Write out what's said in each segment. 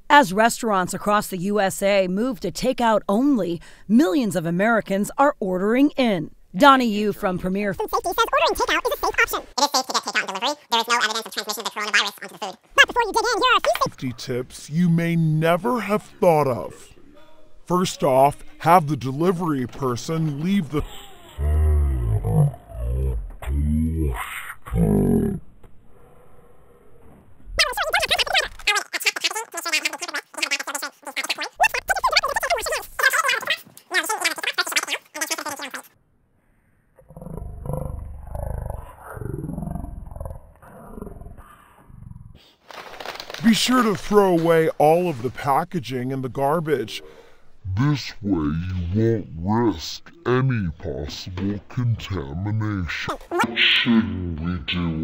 As restaurants across the USA move to takeout only, millions of Americans are ordering in. Donnie Yu from Premier Food Safety says ordering takeout is a safe option. It is safe to get takeout and delivery. There is no evidence of transmission of the coronavirus onto the food. But before you dig in, here are a few safety tips you may never have thought of. First off, have the delivery person leave the Be sure to throw away all of the packaging in the garbage. This way you won't risk any possible contamination. What should we do?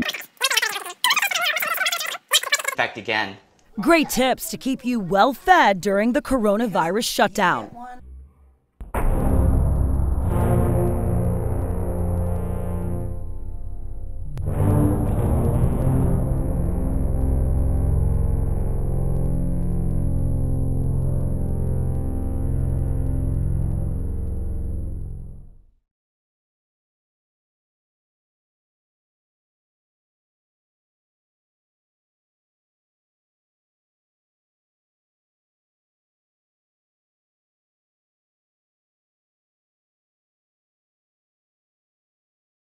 Back again. Great tips to keep you well fed during the coronavirus shutdown.